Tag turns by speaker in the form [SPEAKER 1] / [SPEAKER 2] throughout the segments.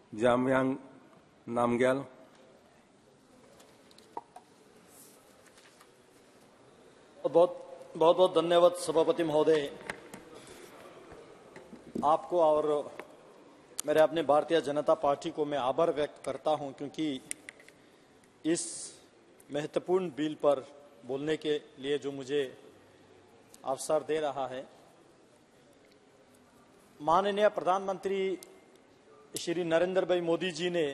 [SPEAKER 1] जामयांग नामग्याल।
[SPEAKER 2] बहुत बहुत धन्यवाद सभापति महोदय, आपको और मेरे अपने भारतीय जनता पार्टी को मैं आभार व्यक्त करता हूं, क्योंकि इस महत्वपूर्ण बिल पर बोलने के लिए जो मुझे अवसर दे रहा है। माननीय प्रधानमंत्री श्री नरेंद्र भाई मोदी जी ने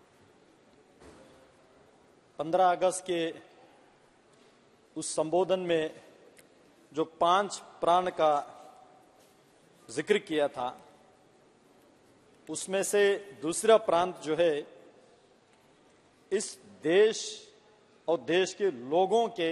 [SPEAKER 2] 15 अगस्त के उस संबोधन में जो 5 प्राण का जिक्र किया था, उसमें से दूसरा प्रांत जो है इस देश और देश के लोगों के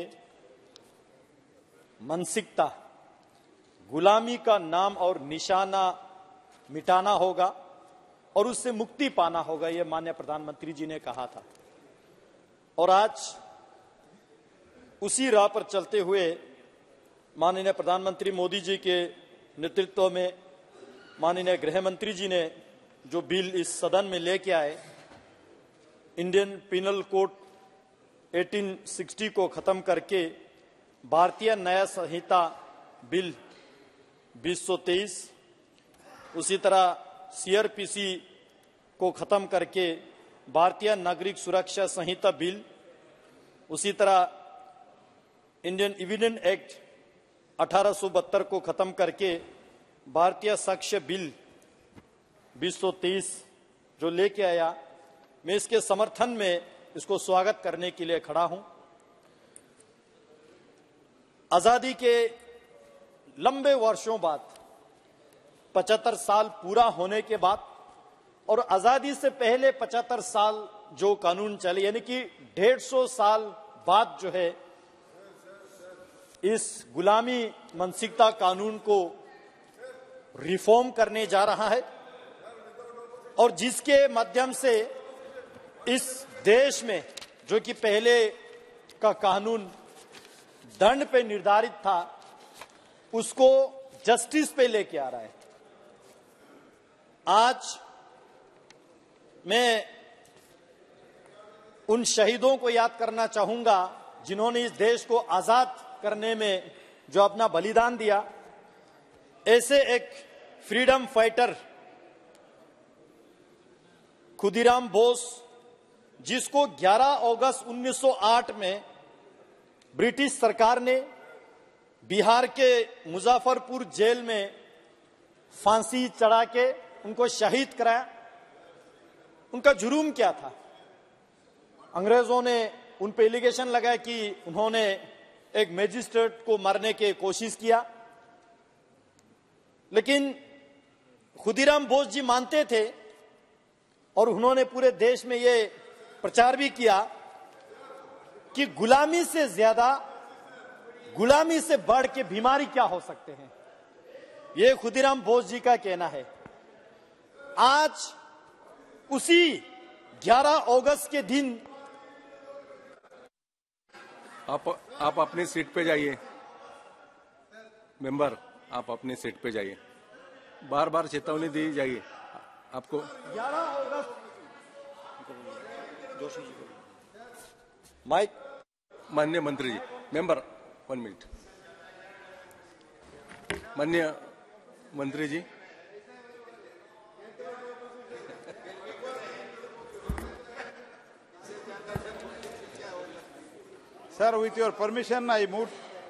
[SPEAKER 2] मानसिकता, गुलामी का नाम और निशाना मिटाना होगा और उससे मुक्ति पाना होगा, ये माननीय प्रधानमंत्री जी ने कहा था। और आज उसी राह पर चलते हुए माननीय प्रधानमंत्री मोदी जी के नेतृत्व में माननीय गृह मंत्री जी ने जो बिल इस सदन में लेके आए, इंडियन पिनल कोड 1860 को खत्म करके भारतीय न्याय संहिता बिल 2023, उसी तरह सीआरपीसी को खत्म करके भारतीय नागरिक सुरक्षा संहिता बिल, उसी तरह इंडियन एविडेंस एक्ट 1872 को खत्म करके भारतीय साक्ष्य बिल 2023 जो लेके आया, मैं इसके समर्थन में इसको स्वागत करने के लिए खड़ा हूं। आजादी के लंबे वर्षों बाद 75 साल पूरा होने के बाद और आजादी से पहले 75 साल जो कानून चले, यानी कि 150 साल बाद जो है इस गुलामी मानसिकता कानून को रिफॉर्म करने जा रहा है, और जिसके माध्यम से इस देश में जो कि पहले का कानून दंड पे निर्धारित था, उसको जस्टिस पे लेके आ रहा है। आज मैं उन शहीदों को याद करना चाहूंगा जिन्होंने इस देश को आजाद करने में जो अपना बलिदान दिया। ऐसे एक फ्रीडम फाइटर खुदीराम बोस, जिसको 11 अगस्त 1908 में ब्रिटिश सरकार ने बिहार के मुजफ्फरपुर जेल में फांसी चढ़ा के उनको शहीद कराया। उनका जुर्म क्या था? अंग्रेजों ने उन पे एलिगेशन लगाया कि उन्होंने एक मैजिस्ट्रेट को मारने की कोशिश किया, लेकिन खुदीराम बोस जी मानते थे और उन्होंने पूरे देश में ये प्रचार भी किया कि गुलामी से ज्यादा, गुलामी से बढ़ के बीमारी क्या हो सकते हैं। ये खुदीराम बोस जी का कहना है। आज उसी 11 अगस्त के दिन
[SPEAKER 1] आप अपनी सीट पे जाइए। मेंबर, आप अपनी सीट पे जाइए। बार बार चेतावनी दी जाइए आपको।
[SPEAKER 2] 11 अगस्त माइक।
[SPEAKER 1] माननीय मंत्री जी, मेंबर 1 मिनट। माननीय मंत्री जी,
[SPEAKER 3] Sir, with your permission, I move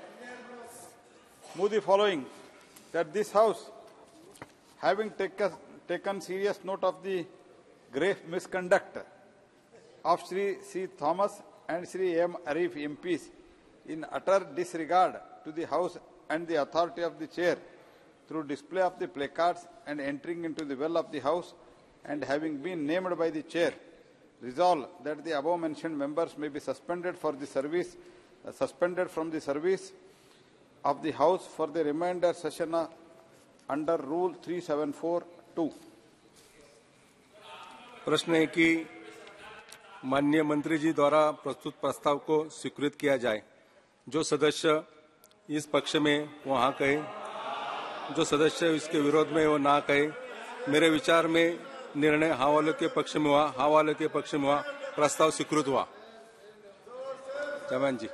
[SPEAKER 3] the following, that this House, having taken serious note of the grave misconduct of Sri C. Thomas and Sri M. Arif MPs in utter disregard to the House and the authority of the Chair through display of the placards and entering into the well of the House, and having been named by the Chair, resolve that the above mentioned members may be suspended from the service of the House for the remainder session under Rule 374(2).
[SPEAKER 1] प्रश्न है कि माननीय मंत्री जी द्वारा प्रस्तुत प्रस्ताव को स्वीकृत किया जाए। जो सदस्य इस पक्ष में वो हाँ कहे, जो सदस्य इसके विरोध में वो ना कहे। मेरे विचार में निर्णय हाँ वालों के पक्ष में हुआ, हाँ वालों के पक्ष में हुआ, प्रस्ताव स्वीकृत हुआ। चौहान जी।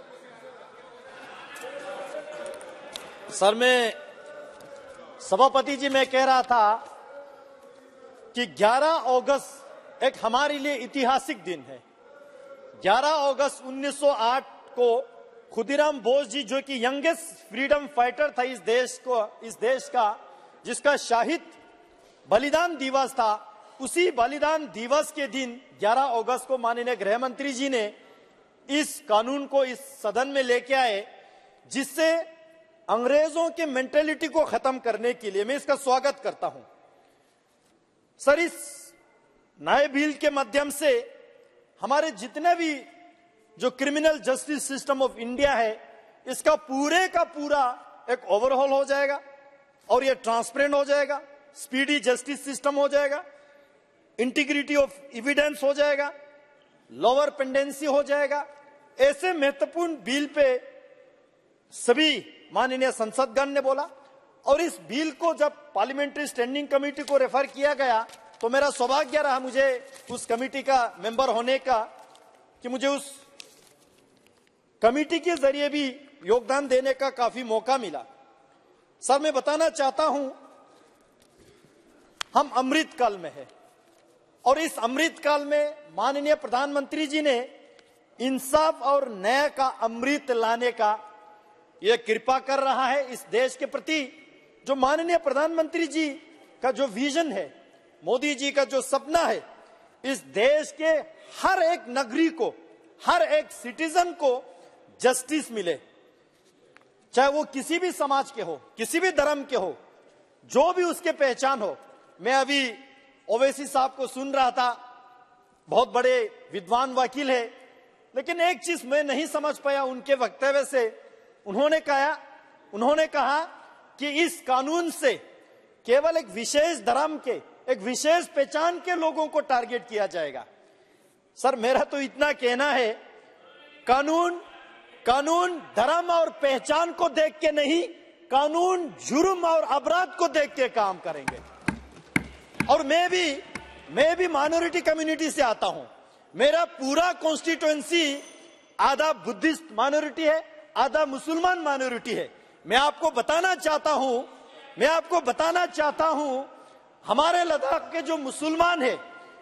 [SPEAKER 2] सर, मैं सभापति जी मैं कह रहा था कि 11 अगस्त एक हमारे लिए ऐतिहासिक दिन है। 11 अगस्त 1908 को खुदीराम बोस जी, जो कि यंगेस्ट फ्रीडम फाइटर था इस देश का, जिसका शहीद बलिदान दिवस था, उसी बलिदान दिवस के दिन 11 अगस्त को माननीय गृह मंत्री जी ने इस कानून को इस सदन में लेके आए, जिससे अंग्रेजों के मेंटेलिटी को खत्म करने के लिए मैं इसका स्वागत करता हूं। सर, इस नए बिल के माध्यम से हमारे जितने भी जो criminal justice system of India है, इसका पूरे का पूरा एक ओवरहॉल हो जाएगा और ये ट्रांसपेरेंट हो जाएगा, स्पीडी जस्टिस सिस्टम हो जाएगा, इंटीग्रिटी ऑफ एविडेंस हो जाएगा, लोअर पेंडेंसी हो जाएगा। ऐसे महत्वपूर्ण बिल पे सभी माननीय संसदगण ने बोला, और इस बिल को जब पार्लियामेंट्री स्टैंडिंग कमेटी को रेफर किया गया तो मेरा सौभाग्य रहा मुझे उस कमेटी का मेंबर होने का, कि मुझे उस कमेटी के जरिए भी योगदान देने का काफी मौका मिला। सर, मैं बताना चाहता हूं, हम अमृत काल में हैं और इस अमृत काल में माननीय प्रधानमंत्री जी ने इंसाफ और न्याय का अमृत लाने का यह कृपा कर रहा है इस देश के प्रति। जो माननीय प्रधानमंत्री जी का जो विजन है, मोदी जी का जो सपना है, इस देश के हर एक नागरिक को, हर एक सिटीजन को जस्टिस मिले, चाहे वो किसी भी समाज के हो, किसी भी धर्म के हो, जो भी उसके पहचान हो। मैं अभी ओवैसी साहब को सुन रहा था, बहुत बड़े विद्वान वकील है, लेकिन एक चीज मैं नहीं समझ पाया उनके वक्तव्य से। उन्होंने कहा कि इस कानून से केवल एक विशेष धर्म के, एक विशेष पहचान के लोगों को टारगेट किया जाएगा। सर, मेरा तो इतना कहना है, कानून धर्म और पहचान को देख के नहीं, कानून जुर्म और अपराध को देख के काम करेंगे। और मैं भी माइनॉरिटी कम्युनिटी से आता हूं। मेरा पूरा कॉन्स्टिट्यूएंसी आधा बुद्धिस्ट माइनॉरिटी है, आधा मुसलमान माइनॉरिटी है। मैं आपको बताना चाहता हूं हमारे लद्दाख के जो मुसलमान है,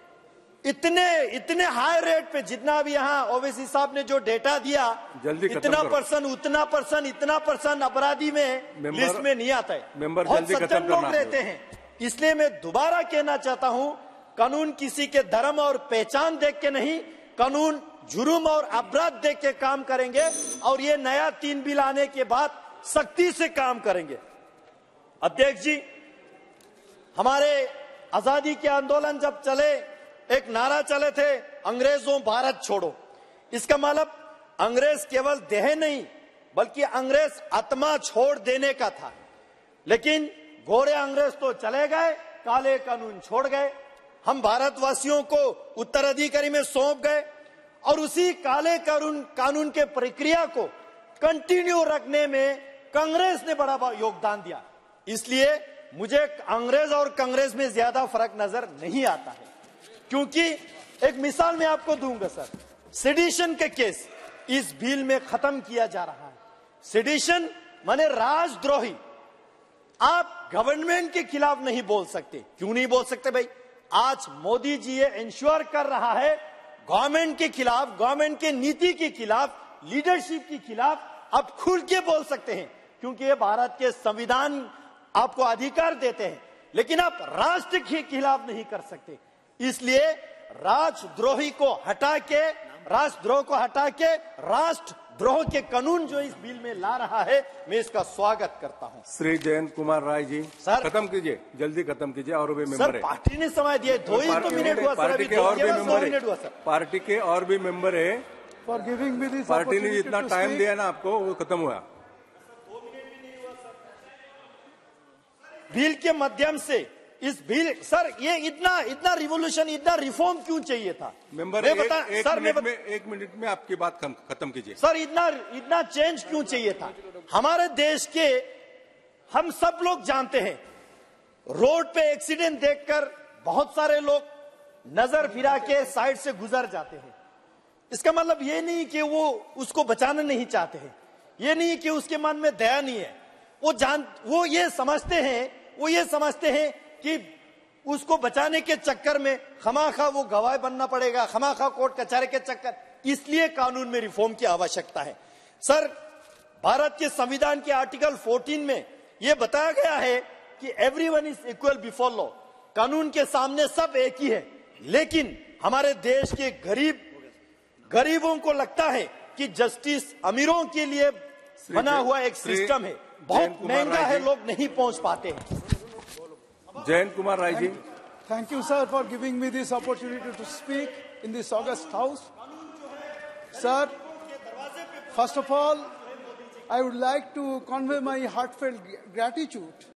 [SPEAKER 2] इतने हाई रेट पे, जितना भी यहाँ ओवैसी साहब ने जो डेटा दिया, इतना परसेंट अपराधी में लिस्ट में नहीं आता है। बहुत सज्जन लोग रहते हैं। इसलिए मैं दोबारा कहना चाहता हूं, कानून किसी के धर्म और पहचान देख के नहीं, कानून जुर्म और अपराध देख के काम करेंगे, और ये नया 3 बिल आने के बाद सख्ती से काम करेंगे। अध्यक्ष जी, हमारे आजादी के आंदोलन जब चले, एक नारा चले थे, अंग्रेजों भारत छोड़ो। इसका मतलब अंग्रेज केवल देह नहीं, बल्कि अंग्रेज आत्मा छोड़ देने का था। लेकिन गोरे अंग्रेज तो चले गए, काले कानून छोड़ गए। हम भारतवासियों को उत्तराधिकारी में सौंप गए, और उसी काले कानून के प्रक्रिया को कंटिन्यू रखने में कांग्रेस ने बड़ा योगदान दिया। इसलिए मुझे अंग्रेज और कांग्रेस में ज्यादा फर्क नजर नहीं आता है। क्योंकि एक मिसाल मैं आपको दूंगा सर, सेडिशन के केस इस बिल में खत्म किया जा रहा है। सेडिशन माने राजद्रोही। आप गवर्नमेंट के खिलाफ नहीं बोल सकते। क्यों नहीं बोल सकते भाई? आज मोदी जी ये इंश्योर कर रहा है, गवर्नमेंट के खिलाफ, गवर्नमेंट के नीति के खिलाफ, लीडरशिप के खिलाफ आप खुल के बोल सकते हैं, क्योंकि ये भारत के संविधान आपको अधिकार देते हैं। लेकिन आप राष्ट्र के खिलाफ नहीं कर सकते। इसलिए राष्ट्रद्रोह को हटा के राष्ट्रद्रोह के कानून जो इस बिल में ला रहा है, मैं इसका स्वागत करता हूं।
[SPEAKER 1] श्री जयंत कुमार राय जी,
[SPEAKER 2] सर
[SPEAKER 1] खत्म कीजिए, जल्दी खत्म कीजिए। और भी मेंबर
[SPEAKER 2] सर,
[SPEAKER 1] है,
[SPEAKER 2] पार्टी ने समय दिया, 2 ही तो मिनट हुआ सर,
[SPEAKER 1] पार्टी के और भी मेंबर है,
[SPEAKER 2] सर।
[SPEAKER 1] पार्टी के और भी मेंबर है। पार्टी ने जितना टाइम दिया ना आपको, वो खत्म हुआ।
[SPEAKER 2] बिल के माध्यम से इस बिल, सर ये इतना रिवोल्यूशन, इतना रिफॉर्म क्यों चाहिए था?
[SPEAKER 1] मेंबर एक मिनट में आपकी बात खत्म कीजिए।
[SPEAKER 2] सर इतना चेंज क्यों चाहिए था? हमारे देश के हम सब लोग जानते हैं, रोड पे एक्सीडेंट देखकर बहुत सारे लोग नजर फिरा के साइड से गुजर जाते हैं। इसका मतलब ये नहीं कि वो उसको बचाना नहीं चाहते हैं, ये नहीं कि उसके मन में दया नहीं है। वो ये समझते हैं कि उसको बचाने के चक्कर में खमाखा वो गवाह बनना पड़ेगा, खमाखा कोर्ट कचहरी के चक्कर, इसलिए कानून में रिफॉर्म की आवश्यकता है। सर, भारत के संविधान के आर्टिकल 14 में यह बताया गया है कि everyone is equal before law, कानून के सामने सब एक ही है। लेकिन हमारे देश के गरीबों को लगता है कि जस्टिस अमीरों के लिए बना हुआ एक सिस्टम है, बहुत महंगा है, लोग नहीं पहुंच पाते हैं।
[SPEAKER 1] जयंत कुमार राय जी।
[SPEAKER 4] Thank you, sir, for giving me this opportunity to speak in this august house. Sir, first of all, I would like to convey my heartfelt gratitude